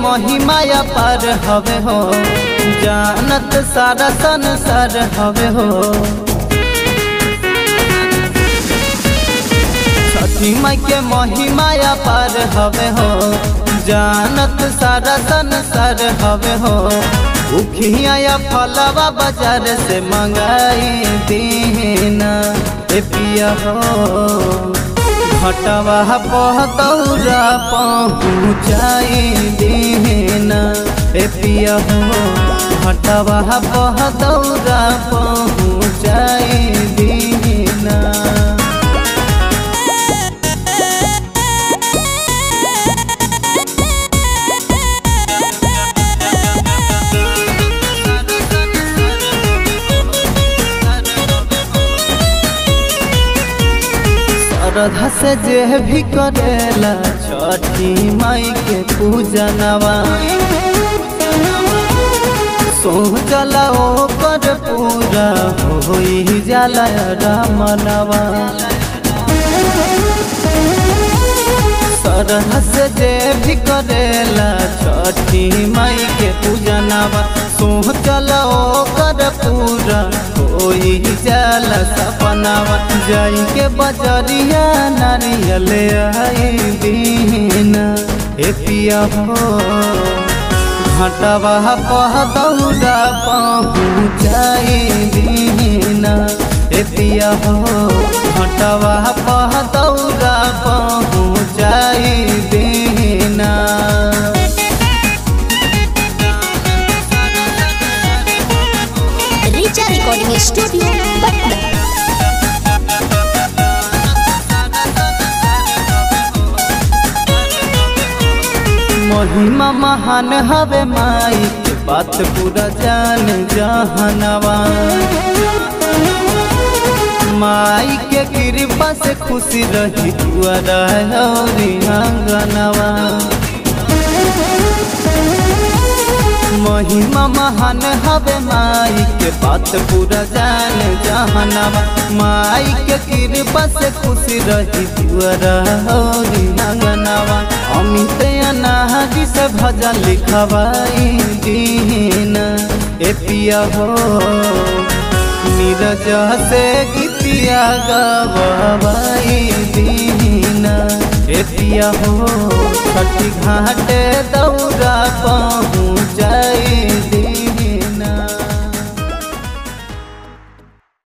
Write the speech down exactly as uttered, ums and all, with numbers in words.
महिमा अपार हवे हो, जानत सारा संसार हवे हो। छठी माई के महिमा अपार हवे हो, जानत सारा संसार हवे हो। उखिया फलवा बाजार से मंगाई दीना ए पिया हो, घटवा पहतौरा पहुँचाई दीना ए पिया हो, घटवा पहतौरा पहुँचाई दीना। श्रद्धा से जे भी करेला छठी माई के पूजनवा, सोचला ओकर पूरा होई जाला रामनवा। श्रद्धा से जे भी करेला छठी माई के पूजनवा, सोचला ओकर पूरा होई जाला सपनावा। जाई के बजरिया नारियल आई दीना ए पिया हो, घटवा पहतौरा पहुँचाई दीना ए पिया हो, घटवा पहतौरा पहुँचाई दीना। Richa recording studio Patna. महिमा महान हवे माई के बात पूरा जान जहनवा। माई के कृपा से खुशी रही दुआरा हौरी आंगनवा। महिमा महान हवे माई के बात पूरा जान जहनवा। माई के कृपा से खुशी रही दुआरा हौरी आंगनवा। अमित अनाहरी से भजन लिखवाई दीना ए पिया हो, नीरज से गीतिया गवाई दीना ए पिया हो। छठी घाटे दौरा पहुँचाई